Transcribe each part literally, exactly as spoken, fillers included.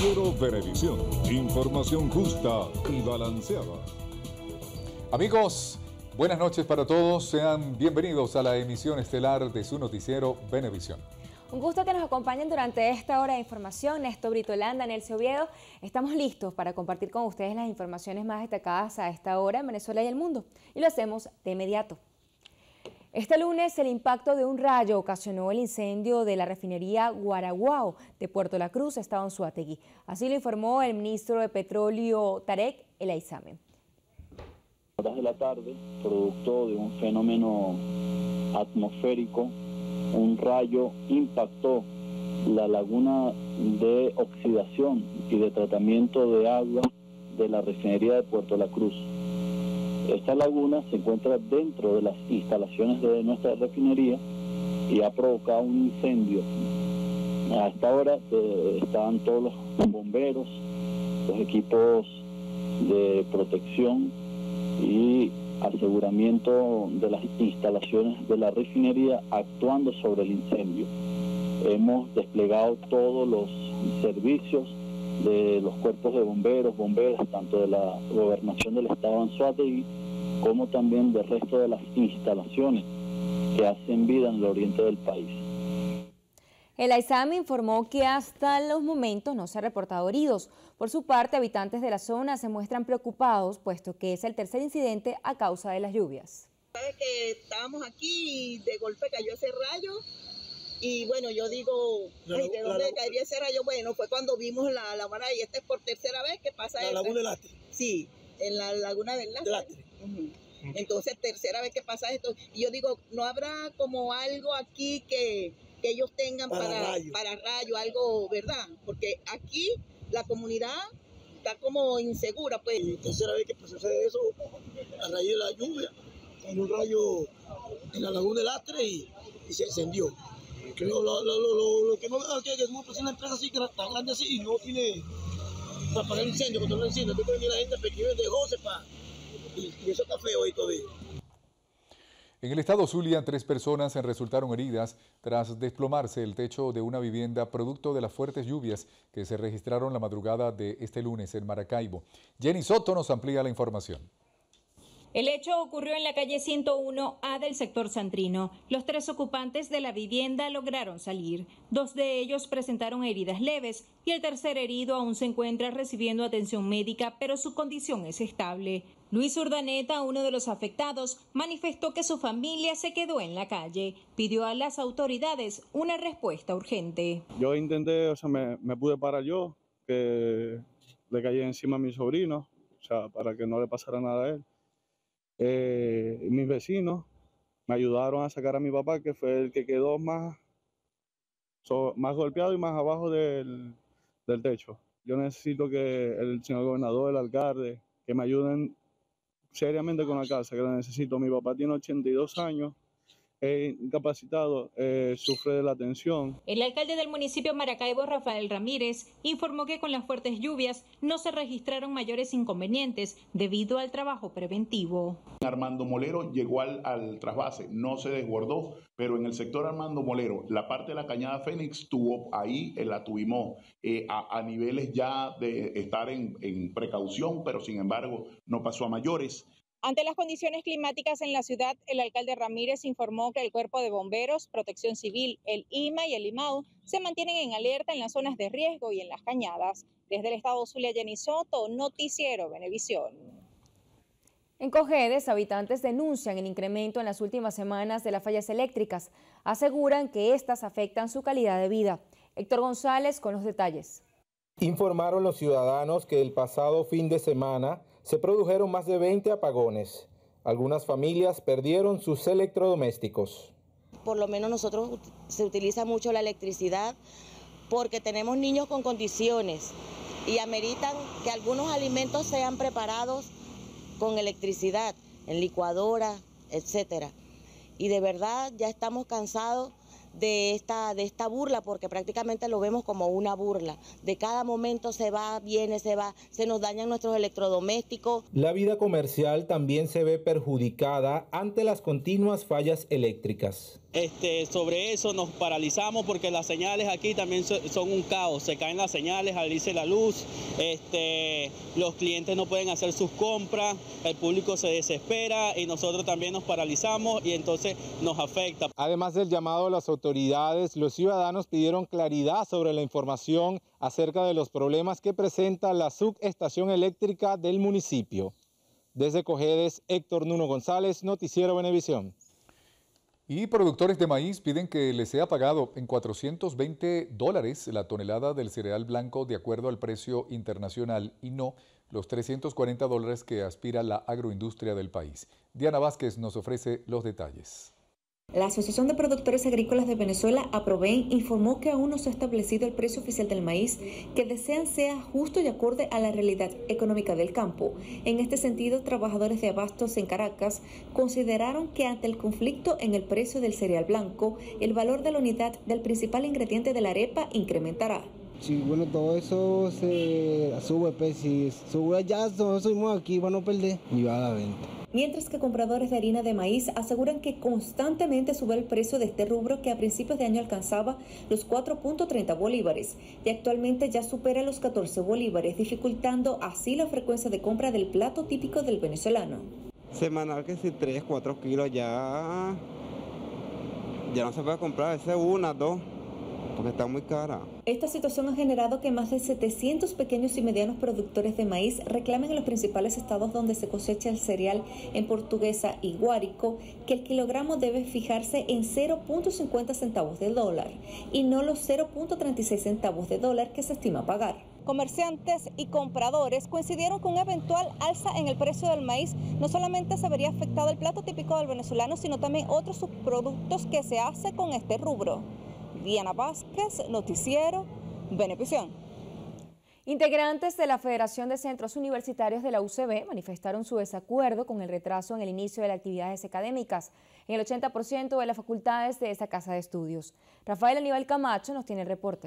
Noticiero Venevisión. Información justa y balanceada. Amigos, buenas noches para todos. Sean bienvenidos a la emisión estelar de su noticiero Venevisión. Un gusto que nos acompañen durante esta hora de información. Néstor Britolanda, Nelce Oviedo. Estamos listos para compartir con ustedes las informaciones más destacadas a esta hora en Venezuela y el mundo. Y lo hacemos de inmediato. Este lunes, el impacto de un rayo ocasionó el incendio de la refinería Guaraguao de Puerto La Cruz, estado en Anzoátegui. Así lo informó el ministro de Petróleo, Tarek El Aizami. Horas de la tarde, producto de un fenómeno atmosférico, un rayo impactó la laguna de oxidación y de tratamiento de agua de la refinería de Puerto La Cruz. Esta laguna se encuentra dentro de las instalaciones de nuestra refinería y ha provocado un incendio. A esta hora eh, estaban todos los bomberos, los equipos de protección y aseguramiento de las instalaciones de la refinería actuando sobre el incendio. Hemos desplegado todos los servicios de los cuerpos de bomberos, bomberas, tanto de la gobernación del estado de Anzoátegui como también del resto de las instalaciones que hacen vida en el oriente del país. El Aizami informó que hasta los momentos no se han reportado heridos. Por su parte, habitantes de la zona se muestran preocupados, puesto que es el tercer incidente a causa de las lluvias. Sabes que estábamos aquí y de golpe cayó ese rayo y bueno, yo digo, ay, ¿de dónde caería ese rayo? Bueno, fue cuando vimos la laguna y esta es por tercera vez que pasa ¿La esta. laguna del Lastre? Sí, en la laguna del Lastre. Lastre. Uh-huh. Entonces, tercera vez que pasa esto. Y yo digo, ¿no habrá como algo aquí que, que ellos tengan para, para, rayo. para rayo, algo, verdad? Porque aquí la comunidad está como insegura, pues. Y tercera vez que sucede eso, a raíz de la lluvia, hay un rayo en la laguna del Lastre y, y se encendió. Que lo, lo, lo, lo, lo que no es que es una empresa así, tan grande así, y no tiene para apagar el incendio, controlar el incendio. Entonces viene la gente pequeña de José para... Y, y eso está feo ahí todavía. En el estado Zulia, tres personas resultaron heridas tras desplomarse el techo de una vivienda producto de las fuertes lluvias que se registraron la madrugada de este lunes en Maracaibo. Jenny Soto nos amplía la información. El hecho ocurrió en la calle ciento uno A del sector Santrino. Los tres ocupantes de la vivienda lograron salir. Dos de ellos presentaron heridas leves y el tercer herido aún se encuentra recibiendo atención médica, pero su condición es estable. Luis Urdaneta, uno de los afectados, manifestó que su familia se quedó en la calle. Pidió a las autoridades una respuesta urgente. Yo intenté, o sea, me, me pude parar yo, que le caí encima a mi sobrino, o sea, para que no le pasara nada a él. Eh, mis vecinos me ayudaron a sacar a mi papá, que fue el que quedó más, so, más golpeado y más abajo del, del techo. Yo necesito que el señor gobernador, el alcalde, que me ayuden seriamente con la casa, que la necesito. Mi papá tiene ochenta y dos años, es incapacitado, eh, sufre de la tensión. El alcalde del municipio Maracaibo, Rafael Ramírez, informó que con las fuertes lluvias no se registraron mayores inconvenientes debido al trabajo preventivo. Armando Molero llegó al, al trasvase, no se desbordó, pero en el sector Armando Molero, la parte de la Cañada Fénix tuvo ahí, eh, la tuvimos eh, a, a niveles ya de estar en, en precaución, pero sin embargo no pasó a mayores. Ante las condiciones climáticas en la ciudad, el alcalde Ramírez informó que el Cuerpo de Bomberos, Protección Civil, el I M A y el I M A U se mantienen en alerta en las zonas de riesgo y en las cañadas. Desde el estado Zulia, Jenny Soto, Noticiero Venevisión. En Cojedes, habitantes denuncian el incremento en las últimas semanas de las fallas eléctricas. Aseguran que estas afectan su calidad de vida. Héctor González con los detalles. Informaron los ciudadanos que el pasado fin de semana se produjeron más de veinte apagones. Algunas familias perdieron sus electrodomésticos. Por lo menos nosotros se utiliza mucho la electricidad porque tenemos niños con condiciones y ameritan que algunos alimentos sean preparados con electricidad, en licuadora, etcétera. Y de verdad ya estamos cansados de esta, de esta burla, porque prácticamente lo vemos como una burla. De cada momento se va, viene, se va, se nos dañan nuestros electrodomésticos. La vida comercial también se ve perjudicada ante las continuas fallas eléctricas. Este, sobre eso nos paralizamos porque las señales aquí también son un caos, se caen las señales al irse la luz, este, los clientes no pueden hacer sus compras, el público se desespera y nosotros también nos paralizamos y entonces nos afecta. Además del llamado a las autoridades, los ciudadanos pidieron claridad sobre la información acerca de los problemas que presenta la subestación eléctrica del municipio. Desde Cojedes, Héctor Nuno González, Noticiero Venevisión. Y productores de maíz piden que les sea pagado en cuatrocientos veinte dólares la tonelada del cereal blanco de acuerdo al precio internacional y no los trescientos cuarenta dólares que aspira la agroindustria del país. Diana Vázquez nos ofrece los detalles. La Asociación de Productores Agrícolas de Venezuela, APROVEN, informó que aún no se ha establecido el precio oficial del maíz, que desean sea justo y acorde a la realidad económica del campo. En este sentido, trabajadores de abastos en Caracas consideraron que ante el conflicto en el precio del cereal blanco, el valor de la unidad del principal ingrediente de la arepa incrementará. Sí, bueno, todo eso se sube, pues, si sube allá, nosotros subimos aquí, van a perder y va a la venta. Mientras que compradores de harina de maíz aseguran que constantemente sube el precio de este rubro que a principios de año alcanzaba los cuatro punto treinta bolívares y actualmente ya supera los catorce bolívares, dificultando así la frecuencia de compra del plato típico del venezolano. Semanal que si tres, cuatro kilos ya, ya no se puede comprar, ese una, dos, porque está muy cara. Esta situación ha generado que más de setecientos pequeños y medianos productores de maíz reclamen en los principales estados donde se cosecha el cereal en Portuguesa y Guárico que el kilogramo debe fijarse en cero punto cincuenta centavos de dólar y no los cero punto treinta y seis centavos de dólar que se estima pagar. Comerciantes y compradores coincidieron con un eventual alza en el precio del maíz. No solamente se vería afectado el plato típico del venezolano, sino también otros subproductos que se hace con este rubro. Diana Vázquez, Noticiero Venevisión. Integrantes de la Federación de Centros Universitarios de la U C B manifestaron su desacuerdo con el retraso en el inicio de las actividades académicas en el ochenta por ciento de las facultades de esta casa de estudios. Rafael Aníbal Camacho nos tiene el reporte.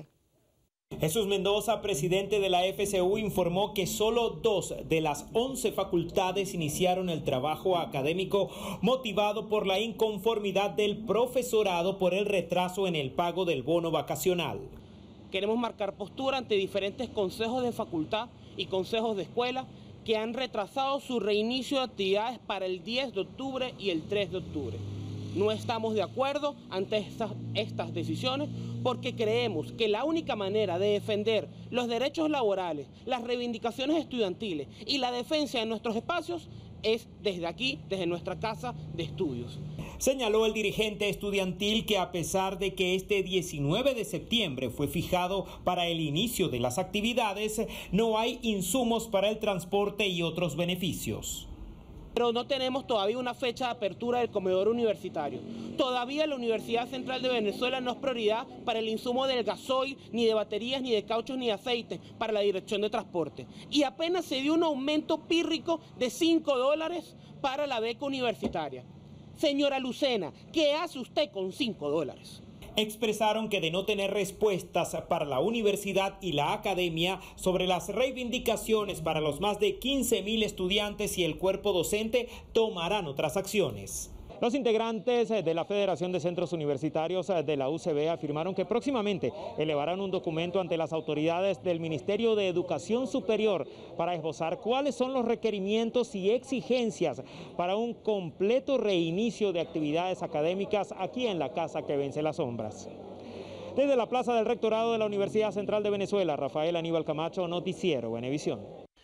Jesús Mendoza, presidente de la F C U, informó que solo dos de las once facultades iniciaron el trabajo académico motivado por la inconformidad del profesorado por el retraso en el pago del bono vacacional. Queremos marcar postura ante diferentes consejos de facultad y consejos de escuela que han retrasado su reinicio de actividades para el diez de octubre y el tres de octubre. No estamos de acuerdo ante estas, estas decisiones porque creemos que la única manera de defender los derechos laborales, las reivindicaciones estudiantiles y la defensa de nuestros espacios es desde aquí, desde nuestra casa de estudios. Señaló el dirigente estudiantil que a pesar de que este diecinueve de septiembre fue fijado para el inicio de las actividades, no hay insumos para el transporte y otros beneficios. Pero no tenemos todavía una fecha de apertura del comedor universitario. Todavía la Universidad Central de Venezuela no es prioridad para el insumo del gasoil, ni de baterías, ni de cauchos, ni de aceite para la dirección de transporte. Y apenas se dio un aumento pírrico de cinco dólares para la beca universitaria. Señora Lucena, ¿qué hace usted con cinco dólares? Expresaron que de no tener respuestas para la universidad y la academia sobre las reivindicaciones para los más de quince mil estudiantes y el cuerpo docente, tomarán otras acciones. Los integrantes de la Federación de Centros Universitarios de la U C B afirmaron que próximamente elevarán un documento ante las autoridades del Ministerio de Educación Superior para esbozar cuáles son los requerimientos y exigencias para un completo reinicio de actividades académicas aquí en la Casa que Vence las Sombras. Desde la Plaza del Rectorado de la Universidad Central de Venezuela, Rafael Aníbal Camacho, Noticiero Venevisión.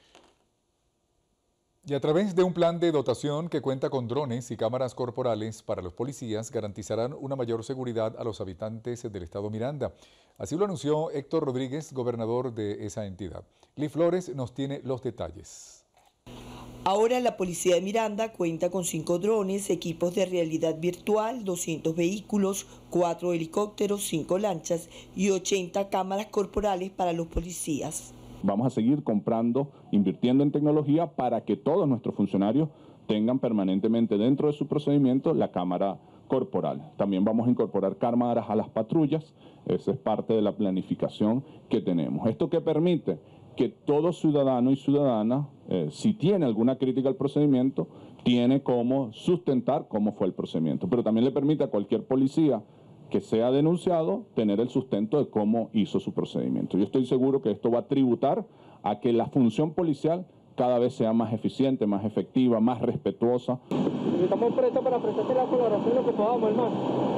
Y a través de un plan de dotación que cuenta con drones y cámaras corporales para los policías, garantizarán una mayor seguridad a los habitantes del estado Miranda. Así lo anunció Héctor Rodríguez, gobernador de esa entidad. Lee Flores nos tiene los detalles. Ahora la Policía de Miranda cuenta con cinco drones, equipos de realidad virtual, doscientos vehículos, cuatro helicópteros, cinco lanchas y ochenta cámaras corporales para los policías. Vamos a seguir comprando, invirtiendo en tecnología para que todos nuestros funcionarios tengan permanentemente dentro de su procedimiento la cámara corporal. También vamos a incorporar cámaras a las patrullas, esa es parte de la planificación que tenemos. ¿Esto qué permite? Que todo ciudadano y ciudadana, eh, si tiene alguna crítica al procedimiento, tiene cómo sustentar cómo fue el procedimiento, pero también le permite a cualquier policía que sea denunciado tener el sustento de cómo hizo su procedimiento. Yo estoy seguro que esto va a tributar a que la función policial cada vez sea más eficiente, más efectiva, más respetuosa. Estamos prestos para prestarte la colaboración lo que podamos, hermano.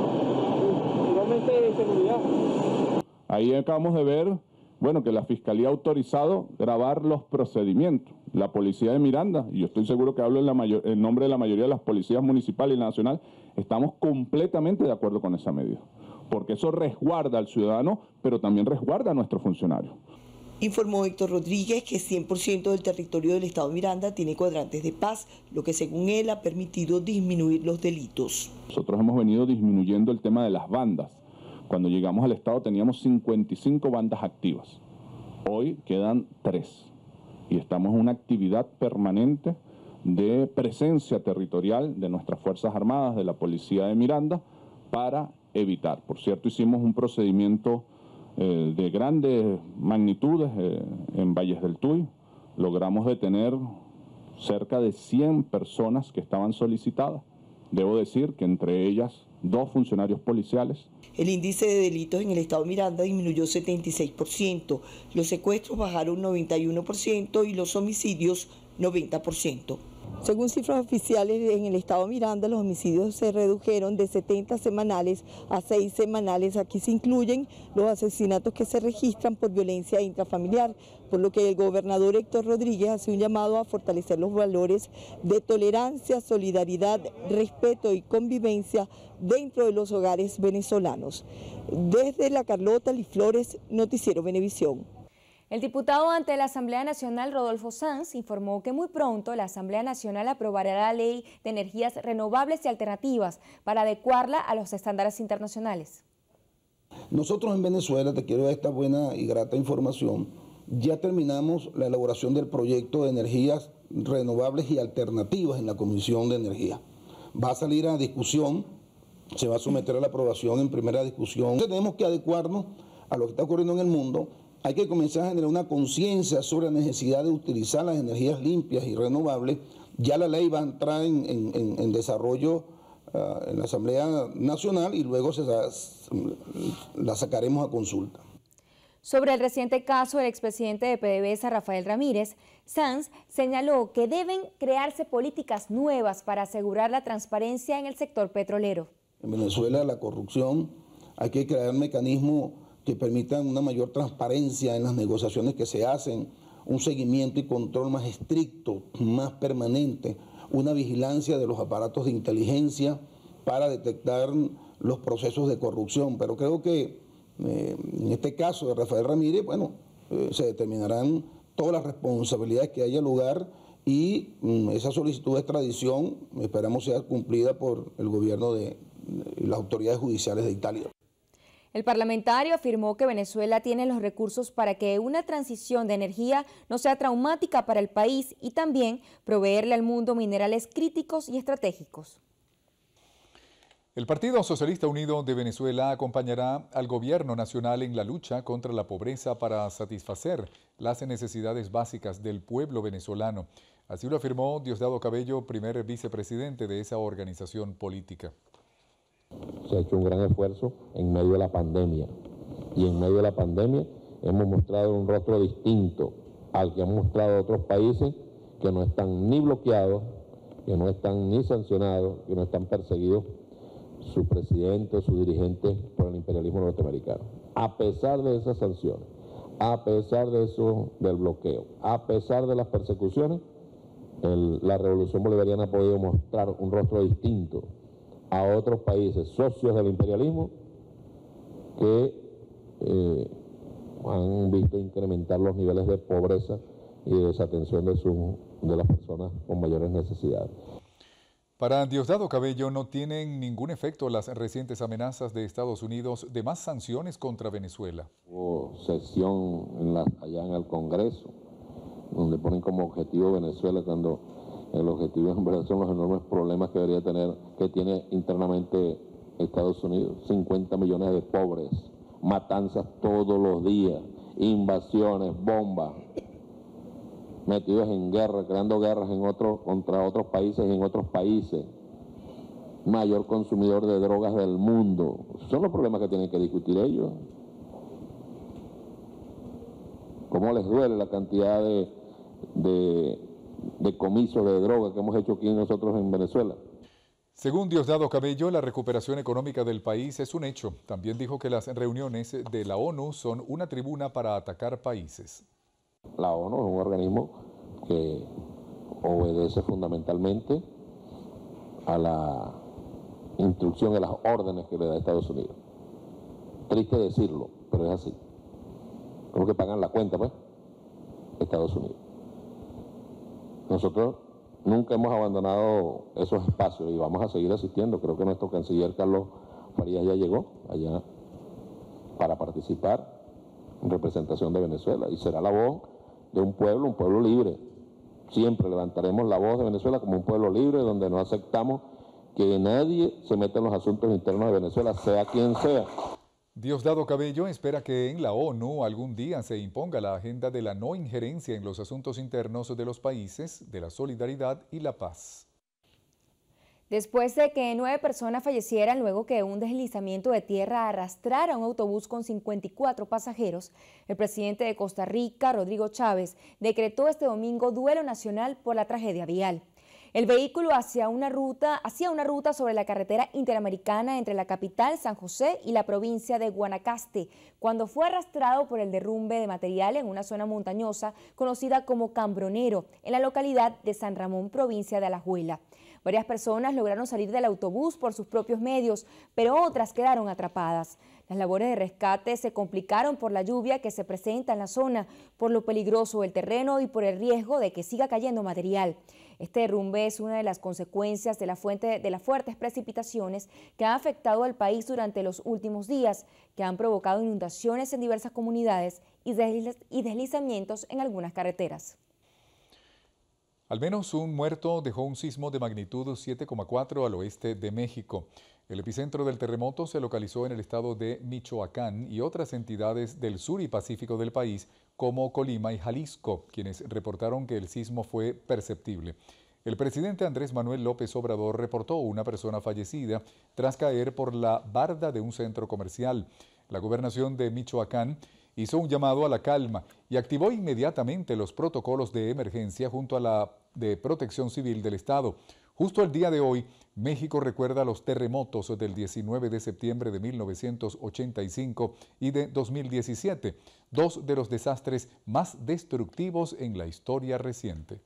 Igualmente seguridad. Ahí acabamos de ver, bueno, que la Fiscalía ha autorizado grabar los procedimientos. La Policía de Miranda, y yo estoy seguro que hablo en, la mayor, en nombre de la mayoría de las policías municipales y nacional, estamos completamente de acuerdo con esa medida, porque eso resguarda al ciudadano, pero también resguarda a nuestros funcionarios. Informó Héctor Rodríguez que cien por ciento del territorio del estado Miranda tiene cuadrantes de paz, lo que según él ha permitido disminuir los delitos. Nosotros hemos venido disminuyendo el tema de las bandas. Cuando llegamos al estado teníamos cincuenta y cinco bandas activas. Hoy quedan tres. Y estamos en una actividad permanente de presencia territorial de nuestras Fuerzas Armadas, de la Policía de Miranda, para evitar. Por cierto, hicimos un procedimiento eh, de grandes magnitudes eh, en Valles del Tuy. Logramos detener cerca de cien personas que estaban solicitadas. Debo decir que entre ellas dos funcionarios policiales. El índice de delitos en el estado Miranda disminuyó setenta y seis por ciento, los secuestros bajaron noventa y uno por ciento y los homicidios noventa por ciento. Según cifras oficiales, en el estado Miranda los homicidios se redujeron de setenta semanales a seis semanales. Aquí se incluyen los asesinatos que se registran por violencia intrafamiliar, por lo que el gobernador Héctor Rodríguez hace un llamado a fortalecer los valores de tolerancia, solidaridad, respeto y convivencia dentro de los hogares venezolanos. Desde La Carlota, Liflores, Noticiero Venevisión. El diputado ante la Asamblea Nacional, Rodolfo Sanz, informó que muy pronto la Asamblea Nacional aprobará la Ley de Energías Renovables y Alternativas para adecuarla a los estándares internacionales. Nosotros en Venezuela, te quiero dar esta buena y grata información, ya terminamos la elaboración del proyecto de energías renovables y alternativas en la Comisión de Energía. Va a salir a discusión, se va a someter a la aprobación en primera discusión. Tenemos que adecuarnos a lo que está ocurriendo en el mundo. Hay que comenzar a generar una conciencia sobre la necesidad de utilizar las energías limpias y renovables. Ya la ley va a entrar en, en, en desarrollo uh, en la Asamblea Nacional y luego se, la sacaremos a consulta. Sobre el reciente caso del expresidente de PDVSA, Rafael Ramírez, Sanz señaló que deben crearse políticas nuevas para asegurar la transparencia en el sector petrolero. En Venezuela la corrupción, hay que crear mecanismos que permitan una mayor transparencia en las negociaciones que se hacen, un seguimiento y control más estricto, más permanente, una vigilancia de los aparatos de inteligencia para detectar los procesos de corrupción. Pero creo que eh, en este caso de Rafael Ramírez, bueno, eh, se determinarán todas las responsabilidades que haya lugar y mm, esa solicitud de extradición esperamos sea cumplida por el gobierno de, de las autoridades judiciales de Italia. El parlamentario afirmó que Venezuela tiene los recursos para que una transición de energía no sea traumática para el país y también proveerle al mundo minerales críticos y estratégicos. El Partido Socialista Unido de Venezuela acompañará al gobierno nacional en la lucha contra la pobreza para satisfacer las necesidades básicas del pueblo venezolano. Así lo afirmó Diosdado Cabello, primer vicepresidente de esa organización política. Se ha hecho un gran esfuerzo en medio de la pandemia y en medio de la pandemia hemos mostrado un rostro distinto al que han mostrado otros países que no están ni bloqueados, que no están ni sancionados, que no están perseguidos sus presidentes, sus dirigentes por el imperialismo norteamericano. A pesar de esas sanciones, a pesar de eso, del bloqueo, a pesar de las persecuciones, el, la revolución bolivariana ha podido mostrar un rostro distinto a otros países socios del imperialismo que eh, han visto incrementar los niveles de pobreza y de desatención de, su, de las personas con mayores necesidades. Para Diosdado Cabello no tienen ningún efecto las recientes amenazas de Estados Unidos de más sanciones contra Venezuela. Hubo sesión en la, allá en el Congreso, donde ponen como objetivo Venezuela cuando el objetivo en verdad son los enormes problemas que debería tener, que tiene internamente Estados Unidos. cincuenta millones de pobres, matanzas todos los días, invasiones, bombas. metidos en guerra, creando guerras en otros, contra otros países, en otros países, mayor consumidor de drogas del mundo. Son los problemas que tienen que discutir ellos. ¿Cómo les duele la cantidad de, de, de comisos de droga que hemos hecho aquí nosotros en Venezuela? Según Diosdado Cabello, la recuperación económica del país es un hecho. También dijo que las reuniones de la ONU son una tribuna para atacar países. La ONU es un organismo que obedece fundamentalmente a la instrucción y a las órdenes que le da Estados Unidos. Triste decirlo, pero es así. Como que pagan la cuenta, pues, Estados Unidos. Nosotros nunca hemos abandonado esos espacios y vamos a seguir asistiendo. Creo que nuestro canciller Carlos Farías ya llegó allá para participar en representación de Venezuela y será la voz de un pueblo, un pueblo libre. Siempre levantaremos la voz de Venezuela como un pueblo libre donde no aceptamos que nadie se meta en los asuntos internos de Venezuela, sea quien sea. Diosdado Cabello espera que en la ONU algún día se imponga la agenda de la no injerencia en los asuntos internos de los países, de la solidaridad y la paz. Después de que nueve personas fallecieran luego que un deslizamiento de tierra arrastrara un autobús con cincuenta y cuatro pasajeros, el presidente de Costa Rica, Rodrigo Chávez, decretó este domingo duelo nacional por la tragedia vial. El vehículo hacía una ruta, hacía una ruta sobre la carretera interamericana entre la capital, San José, y la provincia de Guanacaste, cuando fue arrastrado por el derrumbe de material en una zona montañosa conocida como Cambronero, en la localidad de San Ramón, provincia de Alajuela. Varias personas lograron salir del autobús por sus propios medios, pero otras quedaron atrapadas. Las labores de rescate se complicaron por la lluvia que se presenta en la zona, por lo peligroso del terreno y por el riesgo de que siga cayendo material. Este derrumbe es una de las consecuencias de la fuente de las fuertes precipitaciones que han afectado al país durante los últimos días, que han provocado inundaciones en diversas comunidades y deslizamientos en algunas carreteras. Al menos un muerto dejó un sismo de magnitud siete coma cuatro al oeste de México. El epicentro del terremoto se localizó en el estado de Michoacán y otras entidades del sur y pacífico del país, como Colima y Jalisco, quienes reportaron que el sismo fue perceptible. El presidente Andrés Manuel López Obrador reportó una persona fallecida tras caer por la barda de un centro comercial. La gobernación de Michoacán hizo un llamado a la calma y activó inmediatamente los protocolos de emergencia junto a la de Protección Civil del Estado. Justo el día de hoy, México recuerda los terremotos del diecinueve de septiembre de mil novecientos ochenta y cinco y de dos mil diecisiete, dos de los desastres más destructivos en la historia reciente.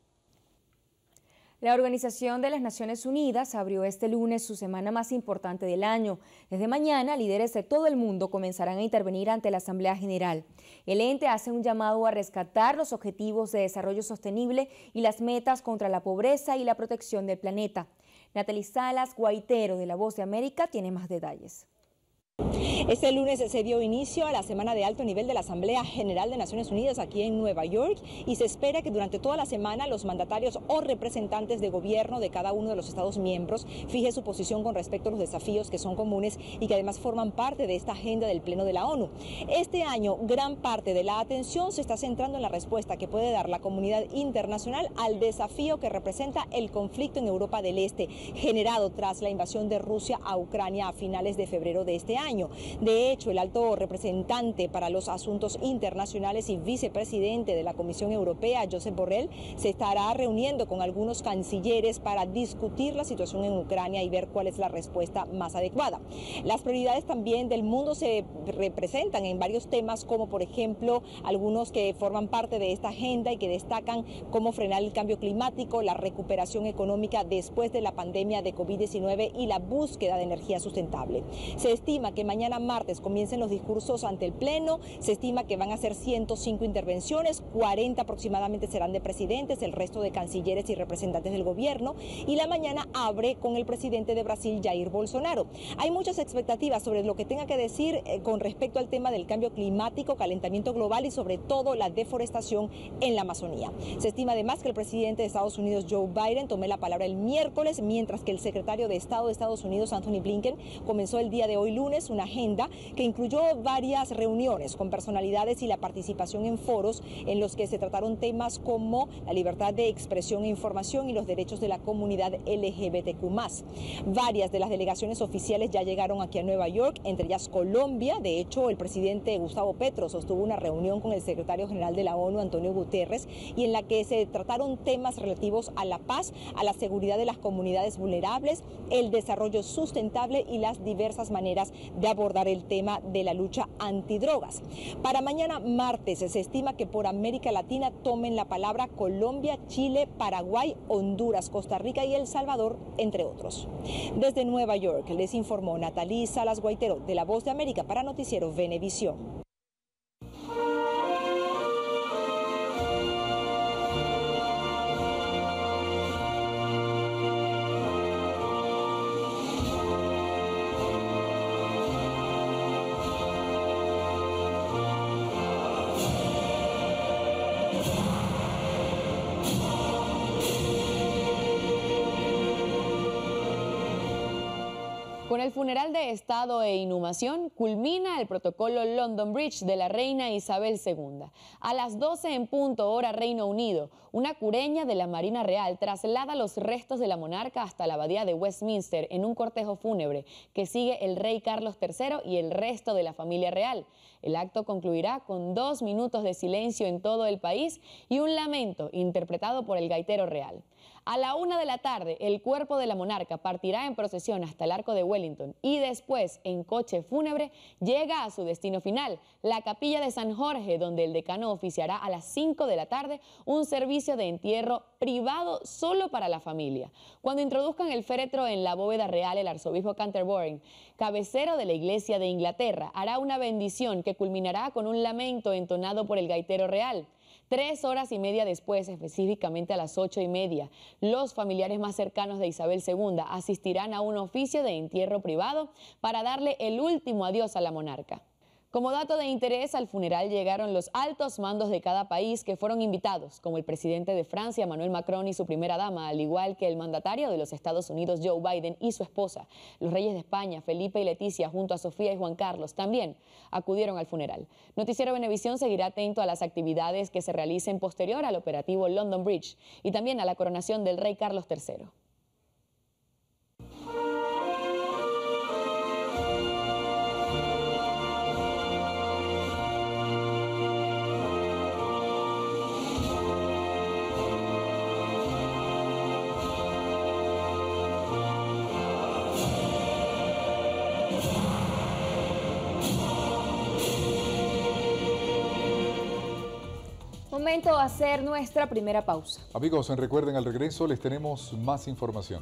La Organización de las Naciones Unidas abrió este lunes su semana más importante del año. Desde mañana, líderes de todo el mundo comenzarán a intervenir ante la Asamblea General. El ente hace un llamado a rescatar los objetivos de desarrollo sostenible y las metas contra la pobreza y la protección del planeta. Natalie Salas Guaitero, de La Voz de América, tiene más detalles. Este lunes se dio inicio a la semana de alto nivel de la Asamblea General de Naciones Unidas aquí en Nueva York y se espera que durante toda la semana los mandatarios o representantes de gobierno de cada uno de los Estados miembros fijen su posición con respecto a los desafíos que son comunes y que además forman parte de esta agenda del Pleno de la ONU. Este año, gran parte de la atención se está centrando en la respuesta que puede dar la comunidad internacional al desafío que representa el conflicto en Europa del Este, generado tras la invasión de Rusia a Ucrania a finales de febrero de este año. De hecho, el alto representante para los asuntos internacionales y vicepresidente de la Comisión Europea, Josep Borrell, se estará reuniendo con algunos cancilleres para discutir la situación en Ucrania y ver cuál es la respuesta más adecuada. Las prioridades también del mundo se representan en varios temas, como por ejemplo algunos que forman parte de esta agenda y que destacan cómo frenar el cambio climático, la recuperación económica después de la pandemia de COVID diecinueve y la búsqueda de energía sustentable. Se estima que mañana martes comiencen los discursos ante el Pleno. Se estima que van a ser ciento cinco intervenciones, cuarenta aproximadamente serán de presidentes, el resto de cancilleres y representantes del gobierno, y la mañana abre con el presidente de Brasil, Jair Bolsonaro. Hay muchas expectativas sobre lo que tenga que decir eh, con respecto al tema del cambio climático, calentamiento global y sobre todo la deforestación en la Amazonía. Se estima además que el presidente de Estados Unidos, Joe Biden, tome la palabra el miércoles, mientras que el secretario de Estado de Estados Unidos, Anthony Blinken, comenzó el día de hoy lunes una agenda agenda que incluyó varias reuniones con personalidades y la participación en foros en los que se trataron temas como la libertad de expresión e información y los derechos de la comunidad L G B T Q más. Varias de las delegaciones oficiales ya llegaron aquí a Nueva York, entre ellas Colombia. De hecho, el presidente Gustavo Petro sostuvo una reunión con el secretario general de la ONU, Antonio Guterres, y en la que se trataron temas relativos a la paz, a la seguridad de las comunidades vulnerables, el desarrollo sustentable y las diversas maneras de abordar el tema de la lucha antidrogas. Para mañana martes se estima que por América Latina tomen la palabra Colombia, Chile, Paraguay, Honduras, Costa Rica y El Salvador, entre otros. Desde Nueva York les informó Natalí Salas Guaitero de La Voz de América para Noticiero Venevisión. Con el funeral de Estado e inhumación, culmina el protocolo London Bridge de la reina Isabel segunda. A las doce en punto hora Reino Unido, una cureña de la Marina Real traslada los restos de la monarca hasta la abadía de Westminster en un cortejo fúnebre que sigue el rey Carlos tercero y el resto de la familia real. El acto concluirá con dos minutos de silencio en todo el país y un lamento interpretado por el gaitero real. A la una de la tarde, el cuerpo de la monarca partirá en procesión hasta el Arco de Wellington y después, en coche fúnebre, llega a su destino final, la Capilla de San Jorge, donde el decano oficiará a las cinco de la tarde un servicio de entierro privado solo para la familia. Cuando introduzcan el féretro en la bóveda real, el arzobispo Canterbury, cabecero de la Iglesia de Inglaterra, hará una bendición que culminará con un lamento entonado por el gaitero real. Tres horas y media después, específicamente a las ocho y media, los familiares más cercanos de Isabel segunda asistirán a un oficio de entierro privado para darle el último adiós a la monarca. Como dato de interés, al funeral llegaron los altos mandos de cada país que fueron invitados, como el presidente de Francia, Emmanuel Macron, y su primera dama, al igual que el mandatario de los Estados Unidos, Joe Biden, y su esposa. Los reyes de España, Felipe y Leticia, junto a Sofía y Juan Carlos, también acudieron al funeral. Noticiero Venevisión seguirá atento a las actividades que se realicen posterior al operativo London Bridge y también a la coronación del rey Carlos tercero. Momento de hacer nuestra primera pausa. Amigos, recuerden, al regreso les tenemos más información.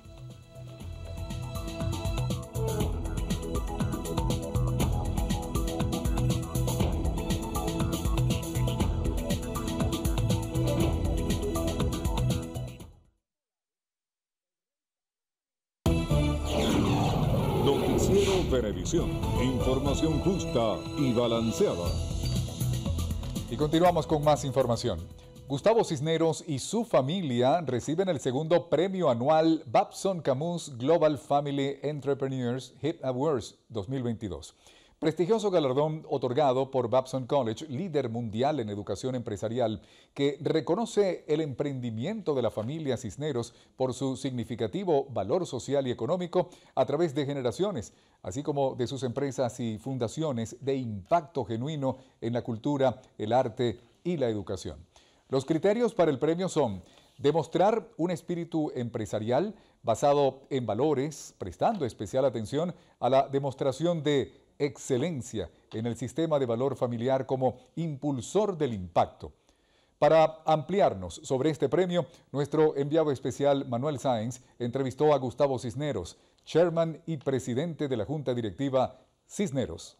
Noticiero Venevisión, información justa y balanceada. Y continuamos con más información. Gustavo Cisneros y su familia reciben el segundo premio anual Babson Camus Global Family Entrepreneurs Hip Awards dos mil veintidós. Prestigioso galardón otorgado por Babson College, líder mundial en educación empresarial, que reconoce el emprendimiento de la familia Cisneros por su significativo valor social y económico a través de generaciones, así como de sus empresas y fundaciones de impacto genuino en la cultura, el arte y la educación. Los criterios para el premio son demostrar un espíritu empresarial basado en valores, prestando especial atención a la demostración de excelencia en el sistema de valor familiar como impulsor del impacto. Para ampliarnos sobre este premio, nuestro enviado especial Manuel Sáenz entrevistó a Gustavo Cisneros, chairman y presidente de la Junta Directiva Cisneros.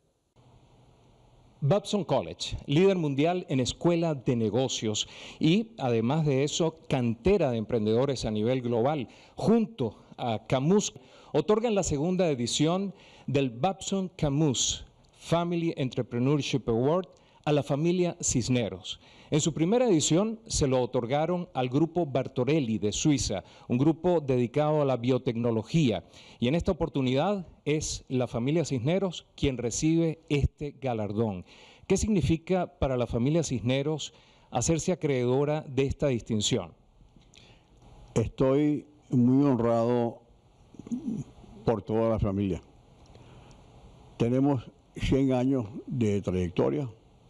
Babson College, líder mundial en escuela de negocios y, además de eso, cantera de emprendedores a nivel global, junto a Camus, otorgan la segunda edición del Babson Camus Family Entrepreneurship Award a la familia Cisneros. En su primera edición se lo otorgaron al grupo Bartorelli de Suiza, un grupo dedicado a la biotecnología. Y en esta oportunidad es la familia Cisneros quien recibe este galardón. ¿Qué significa para la familia Cisneros hacerse acreedora de esta distinción? Estoy muy honrado por toda la familia. Tenemos cien años de trayectoria.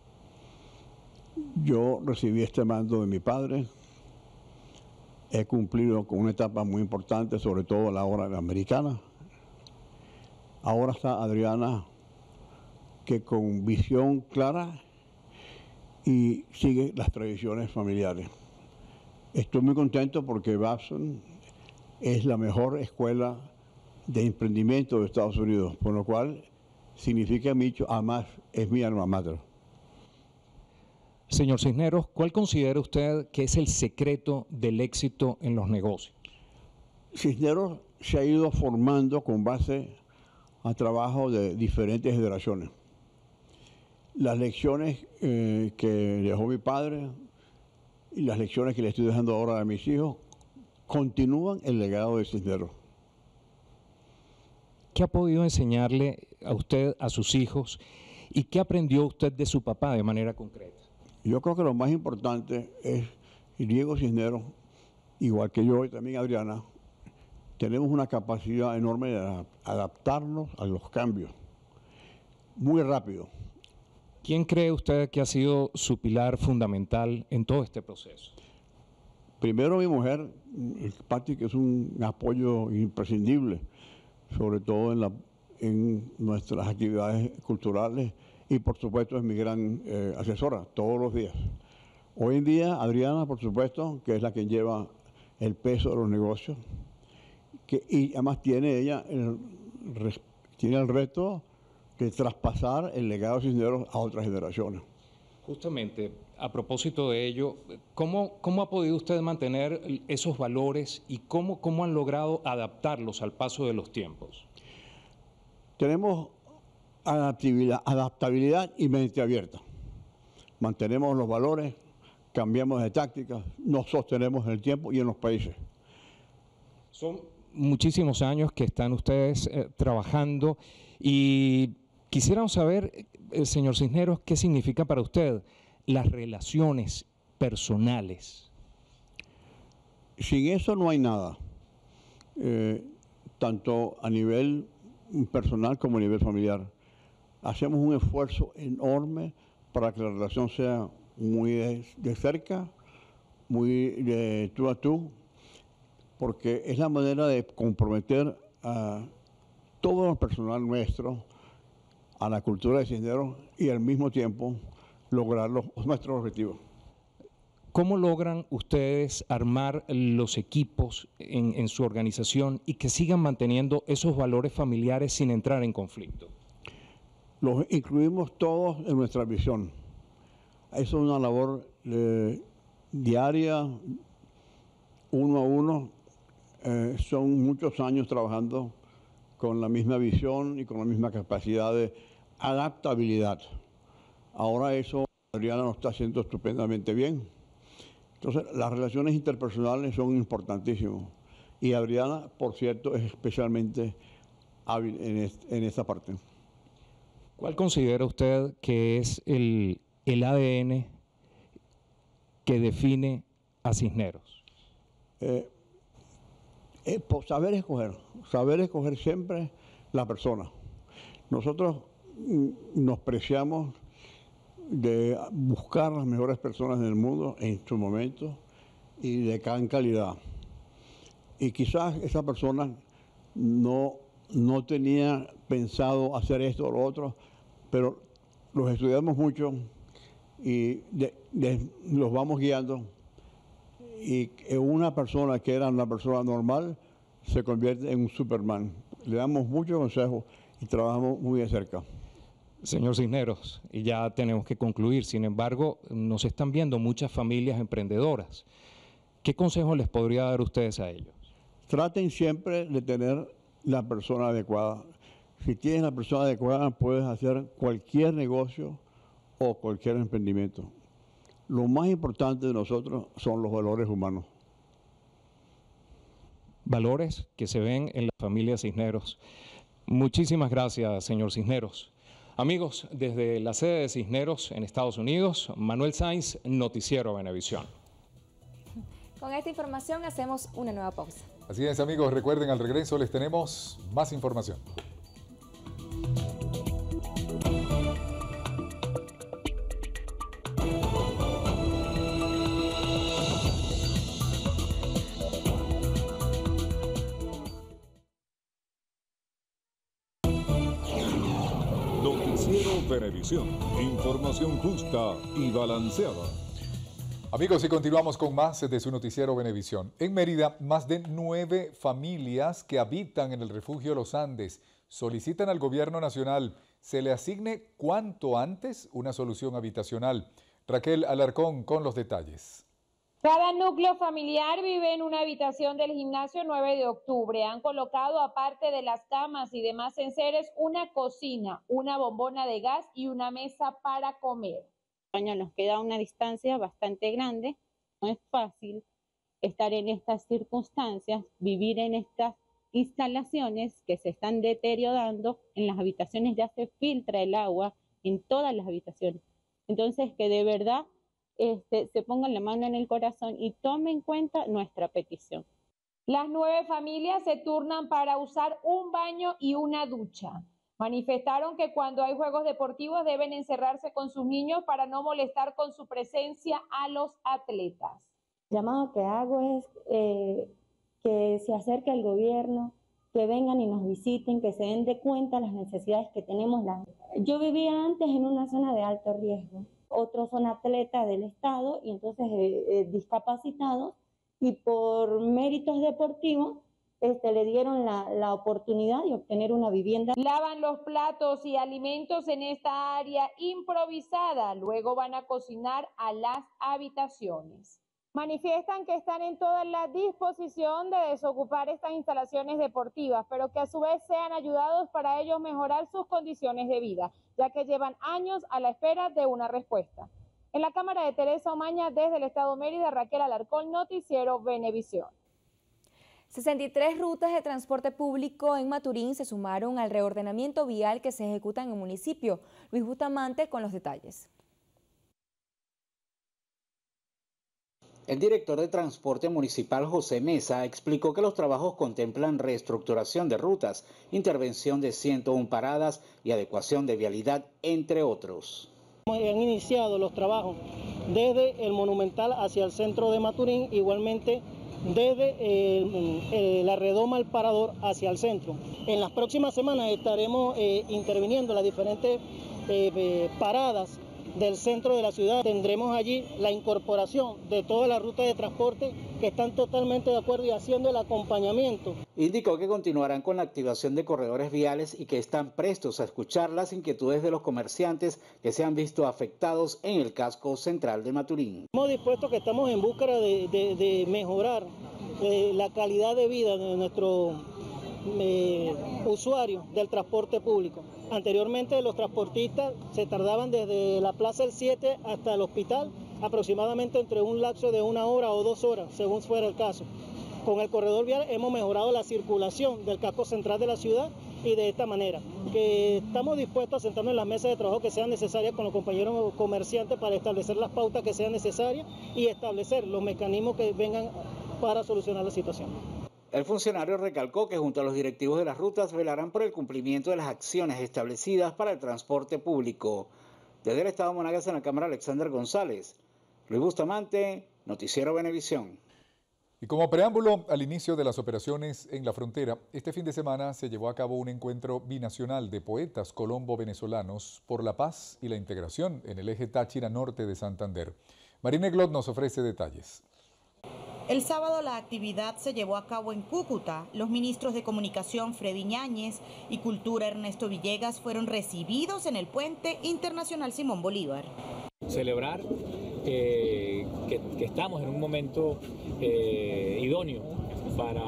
Yo recibí este mando de mi padre. He cumplido con una etapa muy importante, sobre todo a la hora americana. Ahora está Adriana, que con visión clara y sigue las tradiciones familiares. Estoy muy contento porque Babson es la mejor escuela de emprendimiento de Estados Unidos, por lo cual significa mucho, además es mi alma mater. Señor Cisneros, ¿cuál considera usted que es el secreto del éxito en los negocios? Cisneros se ha ido formando con base a trabajo de diferentes generaciones. Las lecciones eh, que dejó mi padre y las lecciones que le estoy dejando ahora a mis hijos continúan el legado de Cisneros. ¿Qué ha podido enseñarle a usted, a sus hijos, y qué aprendió usted de su papá de manera concreta? Yo creo que lo más importante es, Diego Cisneros, igual que yo y también Adriana, tenemos una capacidad enorme de adaptarnos a los cambios, muy rápido. ¿Quién cree usted que ha sido su pilar fundamental en todo este proceso? Primero mi mujer, Patti, que es un apoyo imprescindible, sobre todo en, la, en nuestras actividades culturales, y por supuesto es mi gran eh, asesora todos los días. Hoy en día Adriana, por supuesto, que es la que lleva el peso de los negocios, que, y además tiene ella el, tiene el reto de traspasar el legado de Cisneros a otras generaciones. Justamente, a propósito de ello, ¿cómo, cómo ha podido usted mantener esos valores y cómo, cómo han logrado adaptarlos al paso de los tiempos? Tenemos adaptabilidad, adaptabilidad y mente abierta. Mantenemos los valores, cambiamos de tácticas, nos sostenemos en el tiempo y en los países. Son muchísimos años que están ustedes eh, trabajando y quisiéramos saber, eh, señor Cisneros, ¿qué significa para usted las relaciones personales? Sin eso no hay nada, eh, tanto a nivel personal como a nivel familiar. Hacemos un esfuerzo enorme para que la relación sea muy de, de cerca, muy de tú a tú, porque es la manera de comprometer a todo el personal nuestro a la cultura de Cisneros y al mismo tiempo lograr los, nuestros objetivos. ¿Cómo logran ustedes armar los equipos en, en su organización y que sigan manteniendo esos valores familiares sin entrar en conflicto? Los incluimos todos en nuestra visión. Eso es una labor eh, diaria, uno a uno. Eh, son muchos años trabajando con la misma visión y con la misma capacidad de adaptabilidad. Ahora eso Adriana lo está haciendo estupendamente bien. Entonces, las relaciones interpersonales son importantísimas. Y Adriana, por cierto, es especialmente hábil en, este, en esta parte. ¿Cuál considera usted que es el, el A D N que define a Cisneros? Eh, eh, por saber escoger, saber escoger siempre la persona. Nosotros mm, nos preciamos de buscar las mejores personas en el mundo en su momento y de gran calidad. Y quizás esa persona no, no tenía pensado hacer esto o lo otro, pero los estudiamos mucho y de, de, los vamos guiando, y una persona que era una persona normal se convierte en un Superman. Le damos muchos consejos y trabajamos muy de cerca. Señor Cisneros, y ya tenemos que concluir, sin embargo, nos están viendo muchas familias emprendedoras. ¿Qué consejos les podría dar ustedes a ellos? Traten siempre de tener la persona adecuada. Si tienes la persona adecuada, puedes hacer cualquier negocio o cualquier emprendimiento. Lo más importante de nosotros son los valores humanos. Valores que se ven en la familia Cisneros. Muchísimas gracias, señor Cisneros. Amigos, desde la sede de Cisneros en Estados Unidos, Manuel Sainz, Noticiero Venevisión. Con esta información hacemos una nueva pausa. Así es, amigos, recuerden, al regreso les tenemos más información. Noticiero Venevisión, información justa y balanceada. Amigos, y continuamos con más de su noticiero Venevisión. En Mérida, más de nueve familias que habitan en el refugio Los Andes solicitan al gobierno nacional se le asigne cuanto antes una solución habitacional. Raquel Alarcón con los detalles. Cada núcleo familiar vive en una habitación del gimnasio nueve de octubre. Han colocado, aparte de las camas y demás enseres, una cocina, una bombona de gas y una mesa para comer. Nos queda una distancia bastante grande, no es fácil estar en estas circunstancias, vivir en estas instalaciones que se están deteriorando. En las habitaciones ya se filtra el agua, en todas las habitaciones. Entonces, que de verdad este, se pongan la mano en el corazón y tomen en cuenta nuestra petición. Las nueve familias se turnan para usar un baño y una ducha. Manifestaron que cuando hay juegos deportivos deben encerrarse con sus niños para no molestar con su presencia a los atletas. El llamado que hago es eh, que se acerque al gobierno, que vengan y nos visiten, que se den de cuenta las necesidades que tenemos. Yo vivía antes en una zona de alto riesgo, otros son atletas del estado y entonces eh, eh, discapacitados, y por méritos deportivos Este, le dieron la, la oportunidad de obtener una vivienda. Lavan los platos y alimentos en esta área improvisada, luego van a cocinar a las habitaciones. Manifiestan que están en toda la disposición de desocupar estas instalaciones deportivas, pero que a su vez sean ayudados para ellos mejorar sus condiciones de vida, ya que llevan años a la espera de una respuesta. En la cámara de Teresa Omaña, desde el estado Mérida, Raquel Alarcón, Noticiero Venevisión. sesenta y tres rutas de transporte público en Maturín se sumaron al reordenamiento vial que se ejecuta en el municipio. Luis Bustamante con los detalles. El director de Transporte Municipal, José Mesa, explicó que los trabajos contemplan reestructuración de rutas, intervención de ciento una paradas y adecuación de vialidad, entre otros. Han iniciado los trabajos desde el Monumental hacia el centro de Maturín, igualmente desde eh, eh, la redoma al parador hacia el centro. En las próximas semanas estaremos eh, interviniendo las diferentes eh, eh, paradas del centro de la ciudad. Tendremos allí la incorporación de todas las rutas de transporte que están totalmente de acuerdo y haciendo el acompañamiento. Indicó que continuarán con la activación de corredores viales y que están prestos a escuchar las inquietudes de los comerciantes que se han visto afectados en el casco central de Maturín. Hemos dispuesto que estamos en búsqueda de, de, de mejorar eh, la calidad de vida de nuestros eh, usuarios del transporte público. Anteriormente los transportistas se tardaban desde la Plaza del siete hasta el hospital aproximadamente entre un lapso de una hora o dos horas, según fuera el caso. Con el corredor vial hemos mejorado la circulación del casco central de la ciudad y de esta manera, que estamos dispuestos a sentarnos en las mesas de trabajo que sean necesarias con los compañeros comerciantes para establecer las pautas que sean necesarias y establecer los mecanismos que vengan para solucionar la situación. El funcionario recalcó que junto a los directivos de las rutas velarán por el cumplimiento de las acciones establecidas para el transporte público. Desde el estado Monagas, en la Cámara, Alexander González. Luis Bustamante, Noticiero Venevisión. Y como preámbulo al inicio de las operaciones en la frontera, este fin de semana se llevó a cabo un encuentro binacional de poetas colombo-venezolanos por la paz y la integración en el eje Táchira Norte de Santander. Marina Glot nos ofrece detalles. El sábado la actividad se llevó a cabo en Cúcuta. Los ministros de Comunicación Freddy Ñáñez y Cultura Ernesto Villegas fueron recibidos en el Puente Internacional Simón Bolívar. Celebrar eh, que, que estamos en un momento eh, idóneo para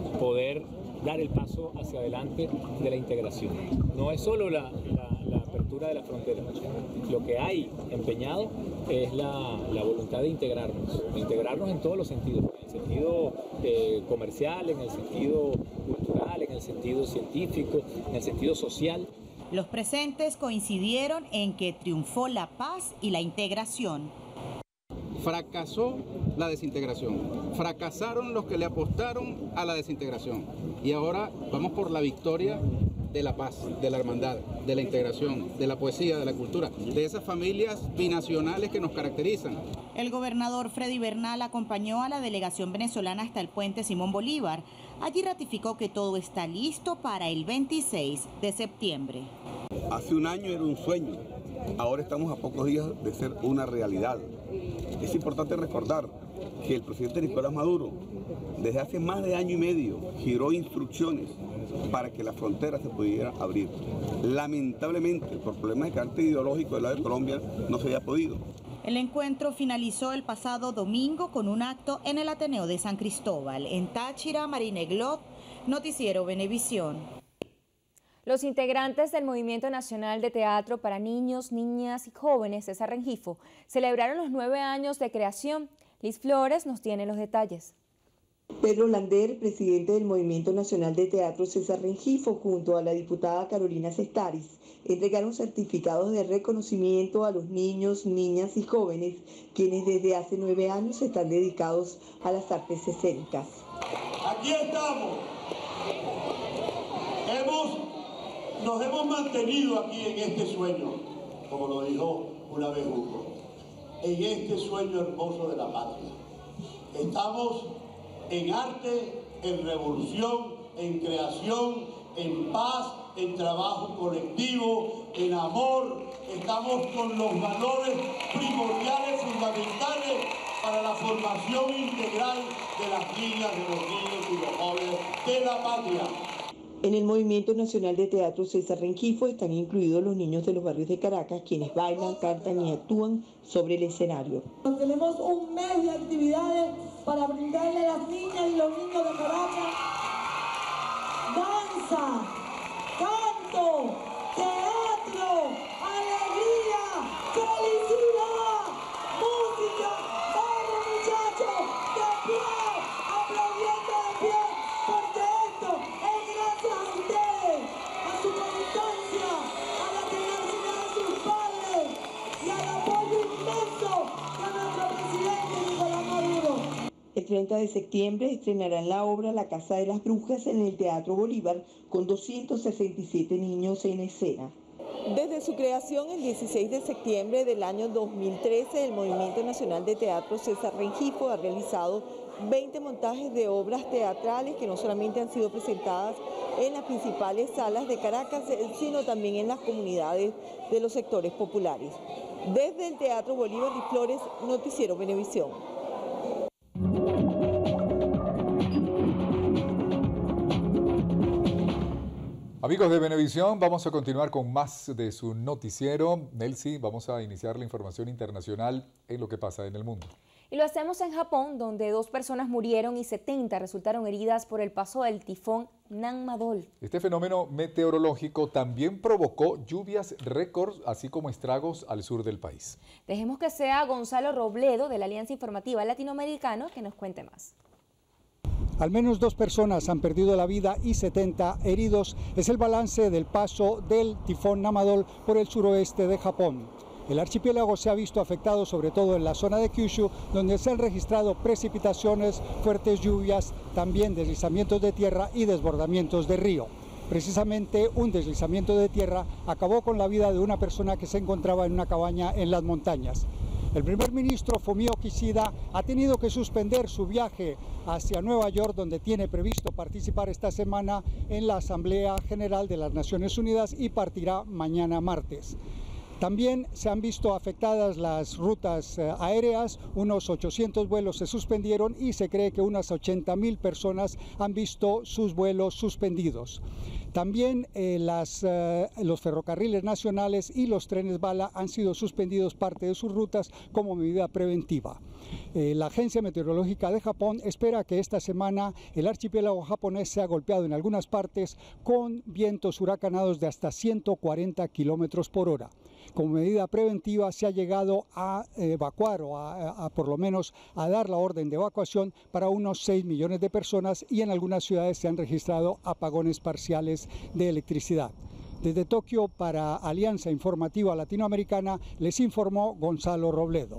poder dar el paso hacia adelante de la integración. No es solo la, la, la apertura apertura de la frontera. Lo que hay empeñado es la, la voluntad de integrarnos, de integrarnos en todos los sentidos, en el sentido eh, comercial, en el sentido cultural, en el sentido científico, en el sentido social. Los presentes coincidieron en que triunfó la paz y la integración. Fracasó la desintegración, fracasaron los que le apostaron a la desintegración y ahora vamos por la victoria de la paz, de la hermandad, de la integración, de la poesía, de la cultura, de esas familias binacionales que nos caracterizan. El gobernador Freddy Bernal acompañó a la delegación venezolana hasta el puente Simón Bolívar. Allí ratificó que todo está listo para el veintiséis de septiembre. Hace un año era un sueño, ahora estamos a pocos días de ser una realidad. Es importante recordar que el presidente Nicolás Maduro desde hace más de año y medio giró instrucciones para que la frontera se pudiera abrir. Lamentablemente, por problemas de carácter ideológico del lado de Colombia, no se había podido. El encuentro finalizó el pasado domingo con un acto en el Ateneo de San Cristóbal. En Táchira, Marina Glot, Noticiero Venevisión. Los integrantes del Movimiento Nacional de Teatro para Niños, Niñas y Jóvenes, César Rengifo, celebraron los nueve años de creación. Liz Flores nos tiene los detalles. Pedro Lander, presidente del Movimiento Nacional de Teatro César Rengifo, junto a la diputada Carolina Cestaris, entregaron certificados de reconocimiento a los niños, niñas y jóvenes, quienes desde hace nueve años están dedicados a las artes escénicas. Aquí estamos. Hemos, nos hemos mantenido aquí en este sueño, como lo dijo una vez Hugo, en este sueño hermoso de la patria. Estamos en arte, en revolución, en creación, en paz, en trabajo colectivo, en amor. Estamos con los valores primordiales, fundamentales para la formación integral de las niñas, de los niños y los jóvenes de la patria. En el Movimiento Nacional de Teatro César Rengifo están incluidos los niños de los barrios de Caracas, quienes bailan, cantan y actúan sobre el escenario. Tenemos un mes de actividades para brindarle a las niñas y los niños de Caracas danza, canto, teatro, alegría, felicidad, música. ¡Vamos, muchachos! ¡De pie! ¡Aplaudiendo de pie! Porque esto es gracias a ustedes, a su constancia, a la tenacidad de sus padres y al apoyo inmenso de nuestro presidente Nicolás Maduro. El treinta de septiembre estrenarán la obra La Casa de las Brujas en el Teatro Bolívar con doscientos sesenta y siete niños en escena. Desde su creación el dieciséis de septiembre del año dos mil trece, el Movimiento Nacional de Teatro César Rengifo ha realizado veinte montajes de obras teatrales que no solamente han sido presentadas en las principales salas de Caracas, sino también en las comunidades de los sectores populares. Desde el Teatro Bolívar y Flores, Noticiero Venevisión. Amigos de Venevisión, vamos a continuar con más de su noticiero. Nelcy, vamos a iniciar la información internacional en lo que pasa en el mundo. Y lo hacemos en Japón, donde dos personas murieron y setenta resultaron heridas por el paso del tifón Nanmadol. Este fenómeno meteorológico también provocó lluvias récords, así como estragos al sur del país. Dejemos que sea Gonzalo Robledo, de la Alianza Informativa Latinoamericana, que nos cuente más. Al menos dos personas han perdido la vida y setenta heridos. Es el balance del paso del tifón Nanmadol por el suroeste de Japón. El archipiélago se ha visto afectado sobre todo en la zona de Kyushu, donde se han registrado precipitaciones, fuertes lluvias, también deslizamientos de tierra y desbordamientos de río. Precisamente un deslizamiento de tierra acabó con la vida de una persona que se encontraba en una cabaña en las montañas. El primer ministro Fumio Kishida ha tenido que suspender su viaje hacia Nueva York, donde tiene previsto participar esta semana en la Asamblea General de las Naciones Unidas y partirá mañana martes. También se han visto afectadas las rutas aéreas, unos ochocientos vuelos se suspendieron y se cree que unas ochenta mil personas han visto sus vuelos suspendidos. También eh, las, eh, los ferrocarriles nacionales y los trenes bala han sido suspendidos parte de sus rutas como medida preventiva. Eh, la Agencia Meteorológica de Japón espera que esta semana el archipiélago japonés sea golpeado en algunas partes con vientos huracanados de hasta ciento cuarenta kilómetros por hora. Como medida preventiva se ha llegado a evacuar o a, a, a por lo menos a dar la orden de evacuación para unos seis millones de personas y en algunas ciudades se han registrado apagones parciales de electricidad. Desde Tokio para Alianza Informativa Latinoamericana les informó Gonzalo Robledo.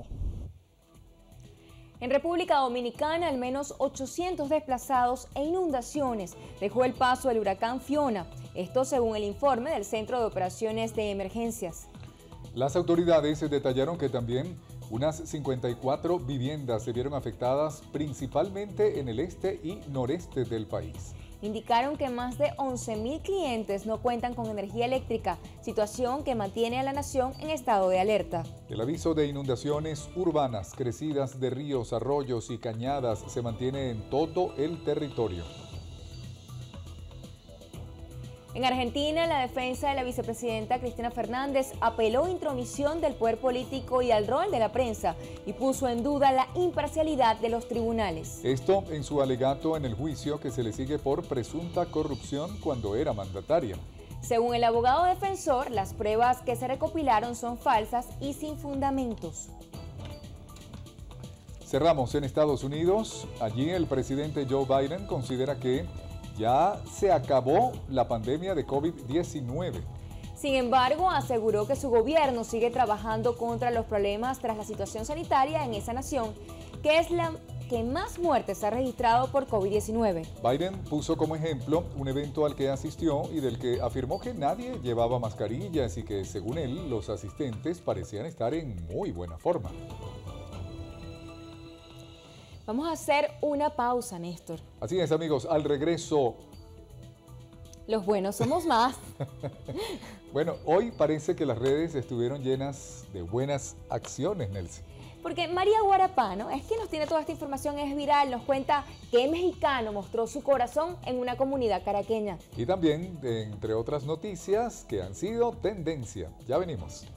En República Dominicana, al menos ochocientos desplazados e inundaciones dejó el paso del huracán Fiona. Esto según el informe del Centro de Operaciones de Emergencias. Las autoridades detallaron que también unas cincuenta y cuatro viviendas se vieron afectadas principalmente en el este y noreste del país. Indicaron que más de once mil clientes no cuentan con energía eléctrica, situación que mantiene a la nación en estado de alerta. El aviso de inundaciones urbanas, crecidas de ríos, arroyos y cañadas se mantiene en todo el territorio. En Argentina, la defensa de la vicepresidenta Cristina Fernández apeló a intromisión del poder político y al rol de la prensa y puso en duda la imparcialidad de los tribunales. Esto en su alegato en el juicio que se le sigue por presunta corrupción cuando era mandataria. Según el abogado defensor, las pruebas que se recopilaron son falsas y sin fundamentos. Cerramos en Estados Unidos. Allí el presidente Joe Biden considera que ya se acabó la pandemia de COVID diecinueve. Sin embargo, aseguró que su gobierno sigue trabajando contra los problemas tras la situación sanitaria en esa nación, que es la que más muertes ha registrado por COVID diecinueve. Biden puso como ejemplo un evento al que asistió y del que afirmó que nadie llevaba mascarillas y que, según él, los asistentes parecían estar en muy buena forma. Vamos a hacer una pausa, Néstor. Así es, amigos, al regreso. Los buenos somos más. Bueno, hoy parece que las redes estuvieron llenas de buenas acciones, Nelson. Porque María Guarapano es quien nos tiene toda esta información, es viral, nos cuenta que mexicano mostró su corazón en una comunidad caraqueña. Y también, entre otras noticias que han sido tendencia. Ya venimos.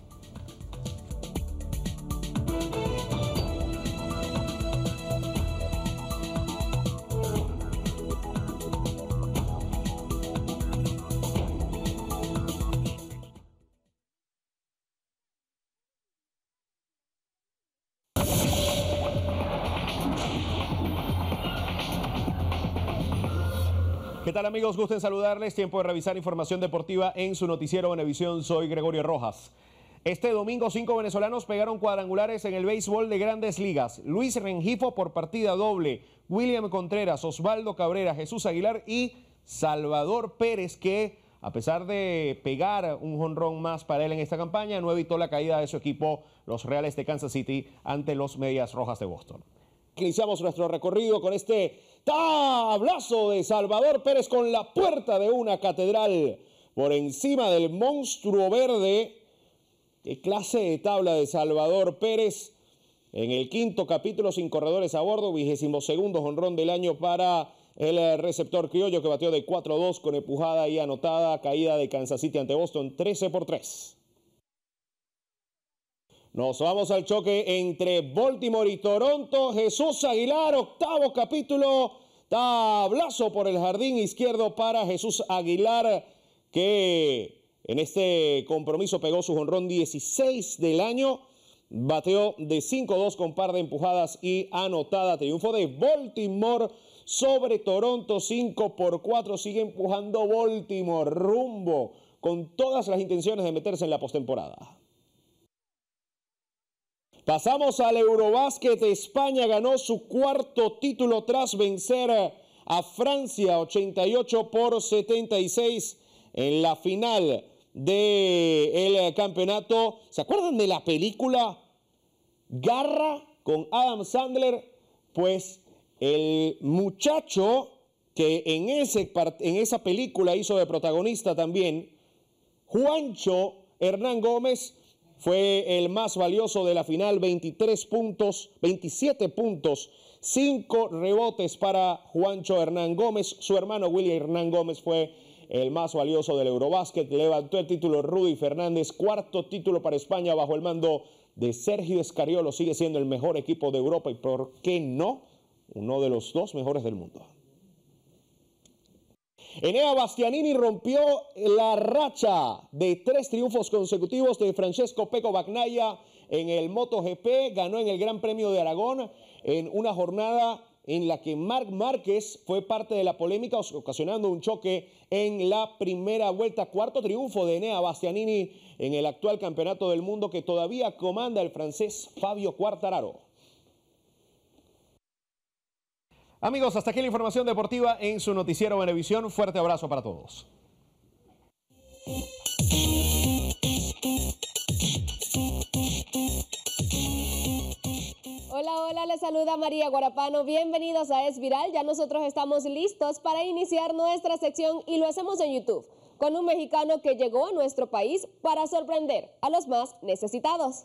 ¿Qué tal, amigos? Gusto en saludarles. Tiempo de revisar información deportiva en su noticiero Venevisión. Soy Gregorio Rojas. Este domingo cinco venezolanos pegaron cuadrangulares en el béisbol de Grandes Ligas. Luis Rengifo por partida doble, William Contreras, Osvaldo Cabrera, Jesús Aguilar y Salvador Pérez, que a pesar de pegar un jonrón más para él en esta campaña, no evitó la caída de su equipo, los Reales de Kansas City, ante los Medias Rojas de Boston. Iniciamos nuestro recorrido con este tablazo de Salvador Pérez con la puerta de una catedral por encima del monstruo verde. Qué clase de tabla de Salvador Pérez en el quinto capítulo, sin corredores a bordo, vigésimo segundo jonrón del año para el receptor criollo, que batió de cuatro a dos con empujada y anotada, caída de Kansas City ante Boston trece por tres. Nos vamos al choque entre Baltimore y Toronto. Jesús Aguilar, octavo capítulo, tablazo por el jardín izquierdo para Jesús Aguilar, que en este compromiso pegó su jonrón dieciséis del año, bateó de cinco a dos con par de empujadas y anotada. Triunfo de Baltimore sobre Toronto, cinco por cuatro, sigue empujando Baltimore rumbo con todas las intenciones de meterse en la postemporada. Pasamos al Eurobásquet. España ganó su cuarto título tras vencer a Francia ochenta y ocho por setenta y seis en la final del campeonato. ¿Se acuerdan de la película Garra con Adam Sandler? Pues el muchacho que en, ese, en esa película hizo de protagonista también, Juancho Hernán Gómez, fue el más valioso de la final, veintitrés puntos, veintisiete puntos, Cinco rebotes para Juancho Hernán Gómez. Su hermano William Hernán Gómez fue el más valioso del Eurobásquet. Levantó el título Rudy Fernández. Cuarto título para España bajo el mando de Sergio Escariolo. Sigue siendo el mejor equipo de Europa y, ¿por qué no?, uno de los dos mejores del mundo. Enea Bastianini rompió la racha de tres triunfos consecutivos de Francesco Peco Bagnaia en el MotoGP. Ganó en el Gran Premio de Aragón en una jornada en la que Marc Márquez fue parte de la polémica, ocasionando un choque en la primera vuelta. Cuarto triunfo de Enea Bastianini en el actual campeonato del mundo que todavía comanda el francés Fabio Quartararo. Amigos, hasta aquí la información deportiva en su noticiero Venevisión. Fuerte abrazo para todos. Hola, hola, les saluda María Guarapano. Bienvenidos a Es Viral. Ya nosotros estamos listos para iniciar nuestra sección y lo hacemos en YouTube con un mexicano que llegó a nuestro país para sorprender a los más necesitados.